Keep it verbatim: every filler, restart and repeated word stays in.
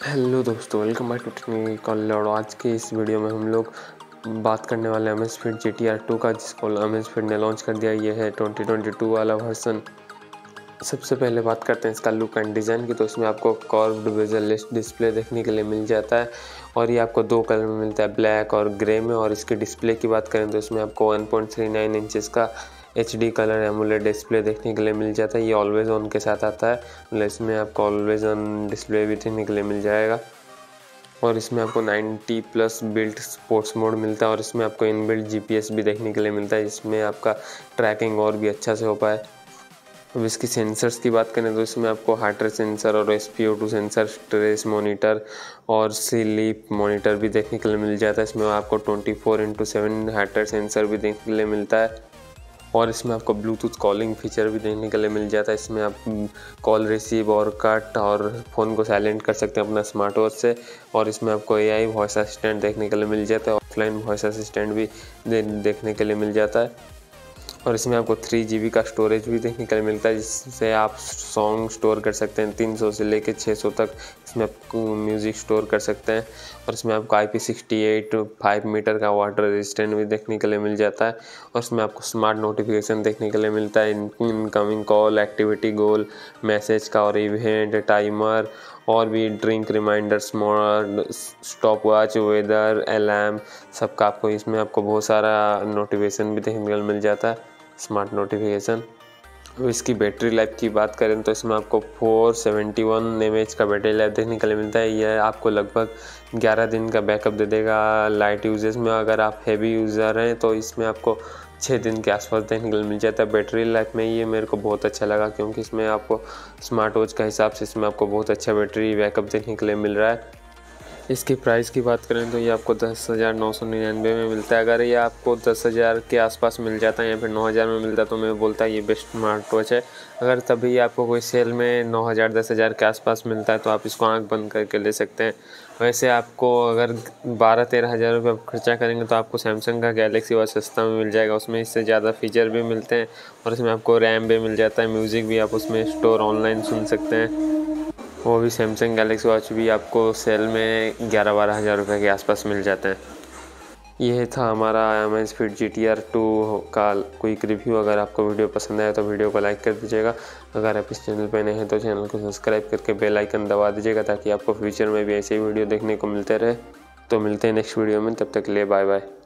Hello दोस्तों, welcome back to technical lord. आज के इस वीडियो में हम लोग बात करने वाले हैं Amazfit G T R two का, जिसको अमेज़फिट ने लॉन्च कर दिया। ये है ट्वेंटी ट्वेंटी टू वाला वर्सन। सबसे पहले बात करते हैं इसका लुक एंड डिज़ाइन की। तो इसमें आपको कर्व्ड बेजल डिस्प्ले देखने के लिए मिल जाता है और ये आपको दो कलर में मिलता है, ब्लैक और ग्रे में। और इसके डिस्प्ले की बात करें तो इसमें आपको one point three nine inches का H D colour AMOLED display देखने के लिए मिल जाता है। ये ऑलवेज ऑन के साथ आता है, मतलब इसमें आपको ऑलवेज ऑन डिस्प्ले भी देखने के लिए मिल जाएगा। और इसमें आपको ninety plus built sports mode मिलता है और इसमें आपको इनबिल्ट जी पी एस भी देखने के लिए मिलता है, जिसमें आपका ट्रैकिंग और भी अच्छा से हो पाए। अब इसकी सेंसर्स की बात करें तो इसमें आपको हार्ट रेट सेंसर और S P O two sensor, stress monitor और स्लीप मॉनिटर भी देखने के लिए मिल जाता है। इसमें आपको twenty four into seven heart rate sensor भी देखने के लिए मिलता है और इसमें आपको ब्लूटूथ कॉलिंग फीचर भी देखने के लिए मिल जाता है। इसमें आप कॉल रिसीव और कट और फ़ोन को साइलेंट कर सकते हैं अपना स्मार्ट वॉच से। और इसमें आपको ए आई वॉइस असिस्टेंट देखने के लिए मिल जाता है, ऑफलाइन वॉइस असिस्टेंट भी दे, देखने के लिए मिल जाता है। और इसमें आपको थ्री जी बी का स्टोरेज भी देखने के लिए मिलता है, जिससे आप सॉन्ग स्टोर कर सकते हैं। तीन सौ से लेकर छः सौ तक इसमें आप म्यूज़िक स्टोर कर सकते हैं। और इसमें आपको I P sixty eight five metre का वाटर रेजिस्टेंट भी देखने के लिए मिल जाता है। और इसमें आपको स्मार्ट नोटिफिकेशन देखने के लिए मिलता है, incoming call, activity goal, message का और इवेंट टाइमर और भी drink reminders, mode, stop watch, weather, alarm, सबका आपको इसमें आपको बहुत सारा नोटिफिकेशन भी देखने के लिए मिल जाता है, स्मार्ट नोटिफिकेशन। अब इसकी बैटरी लाइफ की बात करें तो इसमें आपको four seventy one M H का बैटरी लाइफ देखने के लिए मिलता है। यह आपको लगभग ग्यारह दिन का बैकअप दे देगा लाइट यूजेस में। अगर आप हैवी यूज़र हैं तो इसमें आपको छः दिन के आसपास देखने के लिए मिल जाता है। बैटरी लाइफ में ये मेरे को बहुत अच्छा लगा, क्योंकि इसमें आपको स्मार्ट वॉच का हिसाब से इसमें आपको बहुत अच्छा बैटरी बैकअप देखने के लिए मिल रहा है। इसकी प्राइस की बात करें तो ये आपको दस हज़ार नौ सौ निन्यानवे में मिलता है। अगर ये आपको दस हज़ार के आसपास मिल जाता है या फिर नौ हज़ार में मिलता है तो मैं बोलता ये बेस्ट स्मार्ट वॉच है। अगर तभी आपको कोई सेल में नौ हज़ार दस हज़ार के आसपास मिलता है तो आप इसको आंख बंद करके ले सकते हैं। वैसे आपको अगर बारह तेरह हज़ार रुपये खर्चा करेंगे तो आपको सैमसंग का गैलेक्सी वॉच सस्ता में मिल जाएगा। उसमें इससे ज़्यादा फीचर भी मिलते हैं और इसमें आपको रैम भी मिल जाता है, म्यूज़िक भी आप उसमें स्टोर ऑनलाइन सुन सकते हैं। वो भी सैमसंग गैलेक्सी वॉच भी आपको सेल में ग्यारह बारह हज़ार रुपये के आसपास मिल जाते हैं। यह था हमारा Amazfit G T R two का क्विक रिव्यू। अगर आपको वीडियो पसंद आया तो वीडियो को लाइक कर दीजिएगा। अगर आप इस चैनल पर नए हैं तो चैनल को सब्सक्राइब करके बेल आइकन दबा दीजिएगा, ताकि आपको फ्यूचर में भी ऐसे ही वीडियो देखने को मिलते रहे। तो मिलते हैं नेक्स्ट वीडियो में, तब तक के लिए बाय बाय।